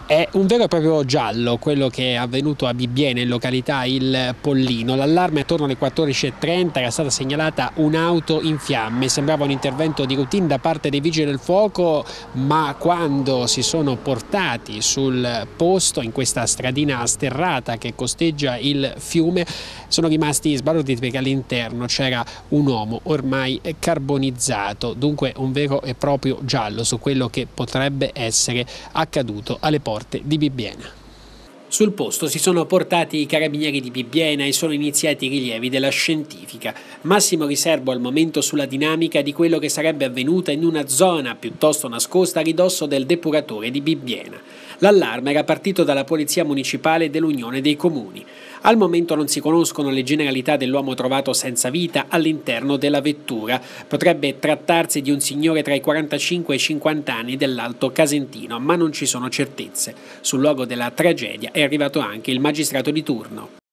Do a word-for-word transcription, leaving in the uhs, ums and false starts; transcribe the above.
È un vero e proprio giallo quello che è avvenuto a Bibbiena, in località Il Pollino. L'allarme attorno alle quattordici e trenta, era stata segnalata un'auto in fiamme. Sembrava un intervento di routine da parte dei vigili del fuoco, ma quando si sono portati sul posto, in questa stradina sterrata che costeggia il fiume, sono rimasti sbalorditi perché all'interno c'era un uomo ormai carbonizzato. Dunque un vero e proprio giallo su quello che potrebbe essere accaduto alle porte di Bibbiena. Sul posto si sono portati i carabinieri di Bibbiena e sono iniziati i rilievi della scientifica. Massimo riservo al momento sulla dinamica di quello che sarebbe avvenuto in una zona piuttosto nascosta a ridosso del depuratore di Bibbiena. L'allarme era partito dalla Polizia Municipale dell'Unione dei Comuni. Al momento non si conoscono le generalità dell'uomo trovato senza vita all'interno della vettura. Potrebbe trattarsi di un signore tra i quarantacinque e i cinquanta anni dell'Alto Casentino, ma non ci sono certezze. Sul luogo della tragedia è arrivato anche il magistrato di turno.